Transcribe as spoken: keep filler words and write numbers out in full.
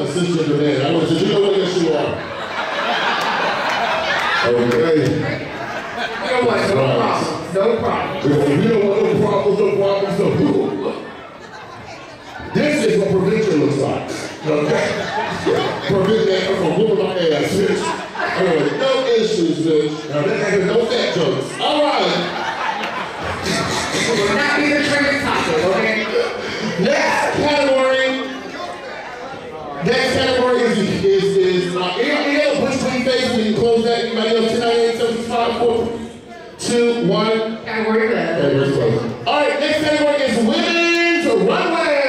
a cisgender man. I want you to know what yes you are. Okay. You know what? No problem. No problem. We don't want no problems, no problems, no problems. This is what prevention looks like. Okay? Prevention from whooping my ass, bitch. Anyway, no issues, bitch. Now, there ain't no fat jokes. All right. It will not be the trending topic, okay? Next category. Next category is, is, is uh, any, any other push between faces. We can close that. Anybody else? ten, nine, eight, seven, five, four, two, one. Category left. Category closed. All right, next category.